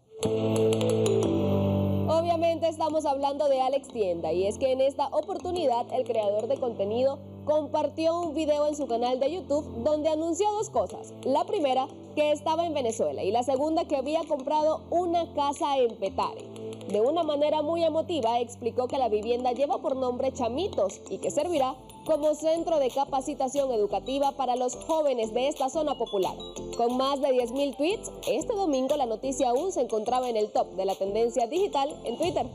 Obviamente estamos hablando de Alex Tienda, y es que en esta oportunidad el creador de contenido compartió un video en su canal de YouTube donde anunció dos cosas. La primera, que estaba en Venezuela, y la segunda, que había comprado una casa en Petare. De una manera muy emotiva explicó que la vivienda lleva por nombre Chamitos y que servirá como centro de capacitación educativa para los jóvenes de esta zona popular. Con más de diez mil tweets, este domingo la noticia aún se encontraba en el top de la tendencia digital en Twitter.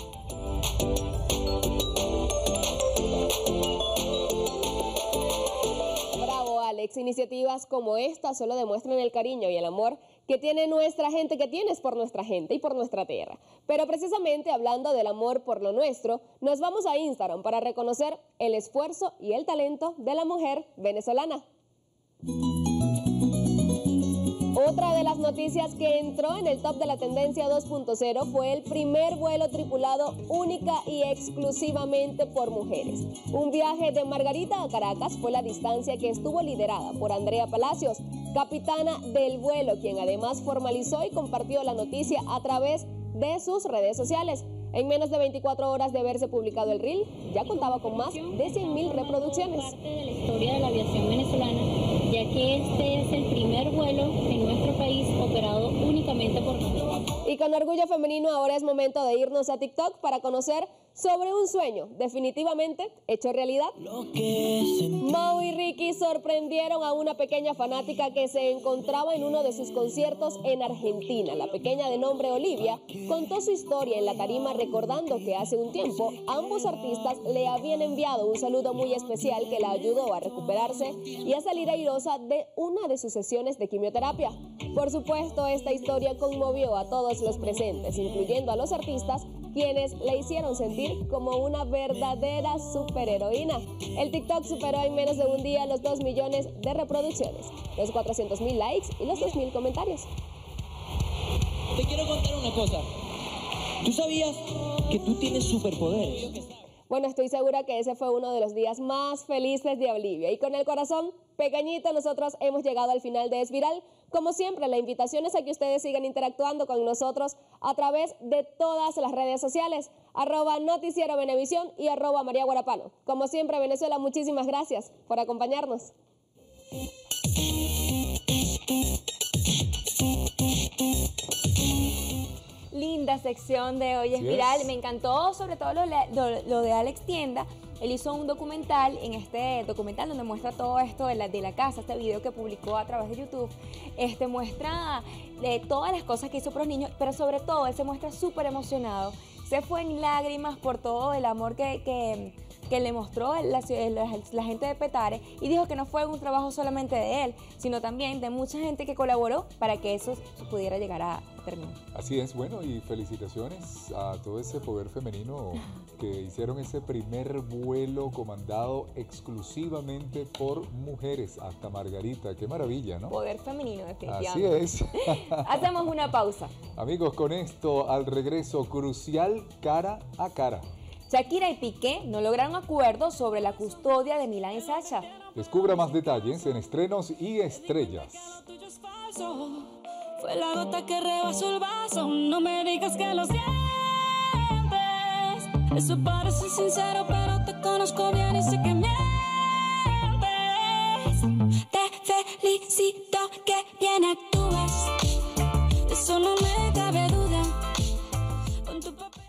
Bravo, Alex. Iniciativas como esta solo demuestran el cariño y el amor que tiene nuestra gente, que tienes por nuestra gente y por nuestra tierra. Pero precisamente hablando del amor por lo nuestro, nos vamos a Instagram para reconocer el esfuerzo y el talento de la mujer venezolana. Otra de las noticias que entró en el top de la tendencia dos punto cero fue el primer vuelo tripulado única y exclusivamente por mujeres. Un viaje de Margarita a Caracas fue la distancia que estuvo liderada por Andrea Palacios, capitana del vuelo, quien además formalizó y compartió la noticia a través de sus redes sociales. En menos de veinticuatro horas de haberse publicado el reel, ya contaba con más de cien mil reproducciones. Parte de la historia de la aviación venezolana, ya que este es el primer vuelo en nuestro país operado únicamente por mujeres. Y con orgullo femenino, ahora es momento de irnos a TikTok para conocer sobre un sueño definitivamente hecho realidad. Mau y Ricky sorprendieron a una pequeña fanática que se encontraba en uno de sus conciertos en Argentina. La pequeña, de nombre Olivia, contó su historia en la tarima, recordando que hace un tiempo ambos artistas le habían enviado un saludo muy especial que la ayudó a recuperarse y a salir airosa de una de sus sesiones de quimioterapia. Por supuesto, esta historia conmovió a todos los presentes, incluyendo a los artistas, quienes la hicieron sentir como una verdadera superheroína. El TikTok superó en menos de un día los dos millones de reproducciones, los cuatrocientos mil likes y los dos mil comentarios. Te quiero contar una cosa. ¿Tú sabías que tú tienes superpoderes? Bueno, estoy segura que ese fue uno de los días más felices de Olivia. Y con el corazón pequeñito, nosotros hemos llegado al final de Es Viral. Como siempre, la invitación es a que ustedes sigan interactuando con nosotros a través de todas las redes sociales, arroba Noticiero Venevisión y arroba María Guarapano. Como siempre, Venezuela, muchísimas gracias por acompañarnos. Linda sección de Hoy es Viral. Me encantó sobre todo lo, lo, lo de Alex Tienda. Él hizo un documental, en este documental donde muestra todo esto de la, de la casa, este video que publicó a través de YouTube, este muestra de todas las cosas que hizo por los niños, pero sobre todo él se muestra súper emocionado. Se fue en lágrimas por todo el amor que, que, que le mostró la, la, la gente de Petare, y dijo que no fue un trabajo solamente de él, sino también de mucha gente que colaboró para que eso pudiera llegar a terminar. Así es, bueno, y felicitaciones a todo ese poder femenino que hicieron ese primer vuelo comandado exclusivamente por mujeres hasta Margarita. Qué maravilla, ¿no? Poder femenino, definitivamente. Así es. Hacemos una pausa. Amigos, con esto, al regreso, crucial cara a cara. Shakira y Piqué no lograron acuerdo sobre la custodia de Milán y Sasha. Descubra más detalles en Estrenos y Estrellas. Fue la gota que rebasó el vaso, no me digas que lo sientes. Eso parece sincero, pero te conozco bien y sé que mientes. Te felicito que bien actúas, de eso no me cabe duda. Con tu papel.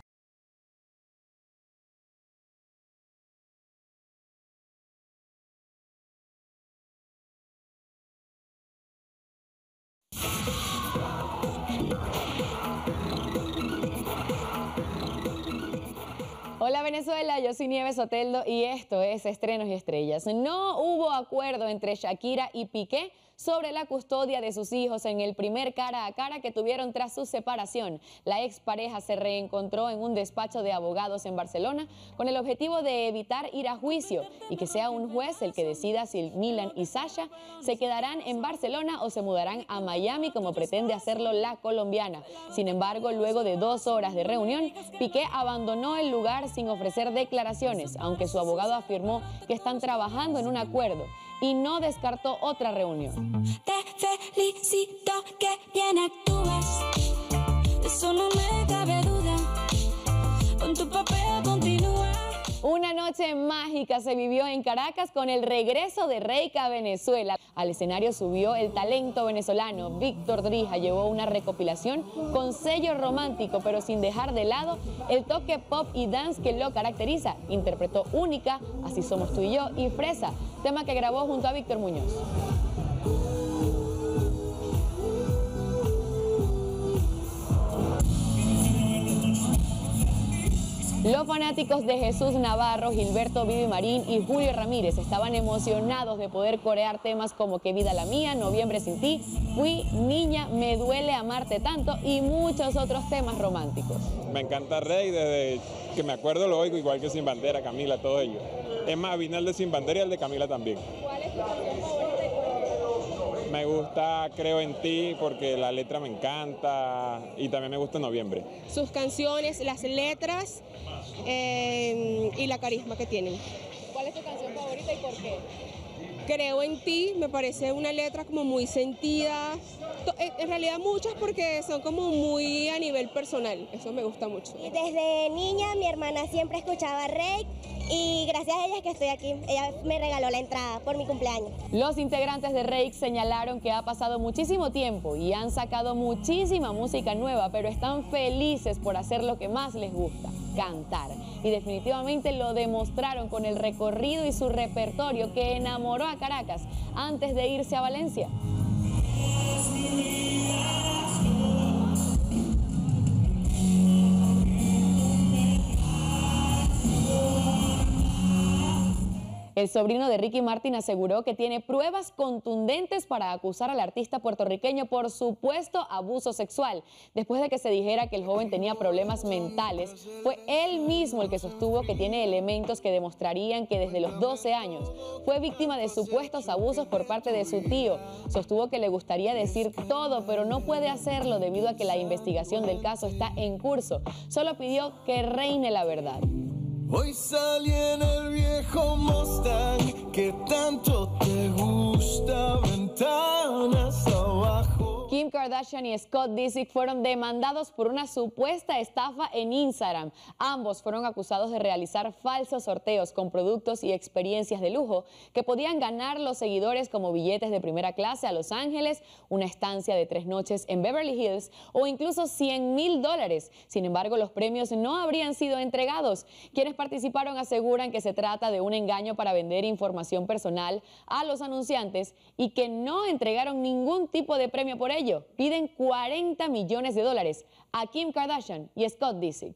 Hola Venezuela, yo soy Nieves Oteldo y esto es Estrenos y Estrellas. No hubo acuerdo entre Shakira y Piqué sobre la custodia de sus hijos en el primer cara a cara que tuvieron tras su separación. La expareja se reencontró en un despacho de abogados en Barcelona con el objetivo de evitar ir a juicio y que sea un juez el que decida si Milan y Sasha se quedarán en Barcelona o se mudarán a Miami como pretende hacerlo la colombiana. Sin embargo, luego de dos horas de reunión, Piqué abandonó el lugar sin ofrecer declaraciones, aunque su abogado afirmó que están trabajando en un acuerdo y no descartó otra reunión. Te felicito que bien actúas, de eso no me cabe duda. Con tu papel continúa. Una noche mágica se vivió en Caracas con el regreso de Reik a Venezuela. Al escenario subió el talento venezolano. Víctor Drija llevó una recopilación con sello romántico, pero sin dejar de lado el toque pop y dance que lo caracteriza. Interpretó Única, Así Somos Tú y Yo y Fresa, tema que grabó junto a Víctor Muñoz. Los fanáticos de Jesús Navarro, Gilberto Vivi Marín y Julio Ramírez estaban emocionados de poder corear temas como Qué vida la mía, Noviembre sin ti, Fui niña, Me duele amarte tanto y muchos otros temas románticos. Me encanta Rey, desde que me acuerdo lo oigo, igual que Sin Bandera, Camila, todo ello. Es más, vine el de Sin Bandera y el de Camila también. ¿Cuál es tu canción favorita y por qué? Me gusta Creo en ti porque la letra me encanta y también me gusta Noviembre. Sus canciones, las letras eh, y la carisma que tienen. ¿Cuál es tu canción favorita y por qué? Creo en ti, me parece una letra como muy sentida, en realidad muchas porque son como muy a nivel personal, eso me gusta mucho. Desde niña mi hermana siempre escuchaba Reik y gracias a ella es que estoy aquí, ella me regaló la entrada por mi cumpleaños. Los integrantes de Reik señalaron que ha pasado muchísimo tiempo y han sacado muchísima música nueva, pero están felices por hacer lo que más les gusta, cantar. Y definitivamente lo demostraron con el recorrido y su repertorio que enamoró a Caracas antes de irse a Valencia. El sobrino de Ricky Martin aseguró que tiene pruebas contundentes para acusar al artista puertorriqueño por supuesto abuso sexual. Después de que se dijera que el joven tenía problemas mentales, fue él mismo el que sostuvo que tiene elementos que demostrarían que desde los doce años fue víctima de supuestos abusos por parte de su tío. Sostuvo que le gustaría decir todo, pero no puede hacerlo debido a que la investigación del caso está en curso. Solo pidió que reine la verdad. Hoy salí en el viejo Mustang que tanto te gusta, ventanas abajo. Kim Kardashian y Scott Disick fueron demandados por una supuesta estafa en Instagram. Ambos fueron acusados de realizar falsos sorteos con productos y experiencias de lujo que podían ganar los seguidores como billetes de primera clase a Los Ángeles, una estancia de tres noches en Beverly Hills o incluso cien mil dólares. Sin embargo, los premios no habrían sido entregados. Quienes participaron aseguran que se trata de un engaño para vender información personal a los anunciantes y que no entregaron ningún tipo de premio por ello. Piden cuarenta millones de dólares a Kim Kardashian y Scott Disick.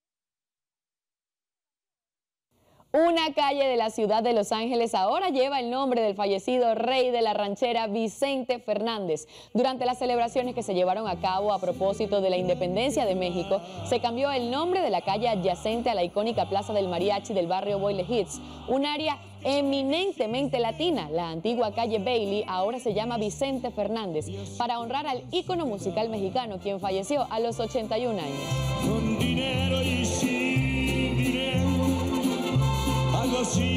Una calle de la ciudad de Los Ángeles ahora lleva el nombre del fallecido rey de la ranchera Vicente Fernández. Durante las celebraciones que se llevaron a cabo a propósito de la independencia de México, se cambió el nombre de la calle adyacente a la icónica Plaza del Mariachi del barrio Boyle Heights, un área eminentemente latina. La antigua calle Bailey ahora se llama Vicente Fernández, para honrar al ícono musical mexicano, quien falleció a los ochenta y un años. Con dinero y sin dinero.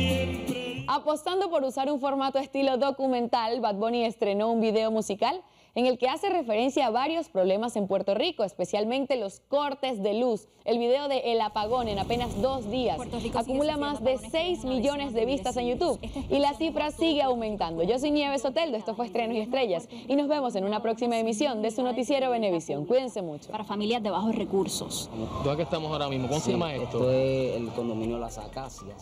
Apostando por usar un formato estilo documental, Bad Bunny estrenó un video musical en el que hace referencia a varios problemas en Puerto Rico, especialmente los cortes de luz. El video de El Apagón en apenas dos días acumula más de seis millones de vistas en YouTube y la cifra sigue aumentando. Yo soy Nieves Soteldo, esto fue Estrenos y Estrellas y nos vemos en una próxima emisión de su noticiero Venevisión. Cuídense mucho. Para familias de bajos recursos. ¿Dónde estamos ahora mismo? ¿Cómo Sí, se llama esto? Esto es el condominio Las Acacias.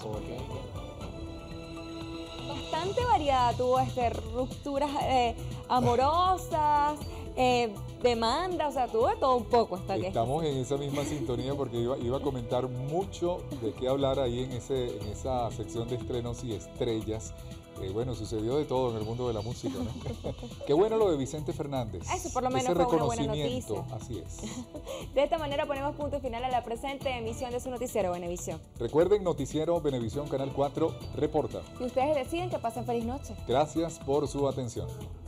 Bastante variada tuvo este, rupturas eh, amorosas, eh, demandas, o sea, tuvo de todo un poco. Esta Estamos en esa misma sintonía porque iba, iba a comentar mucho de qué hablar ahí en, ese, en esa sección de estrenos y estrellas. Eh, bueno, sucedió de todo en el mundo de la música, ¿no? Qué bueno lo de Vicente Fernández. Eso por lo menos Ese fue una buena reconocimiento, noticia. así es. De esta manera ponemos punto final a la presente emisión de su noticiero Venevisión. Recuerden, noticiero Venevisión Canal cuatro reporta. Y ustedes deciden que pasen feliz noche. Gracias por su atención.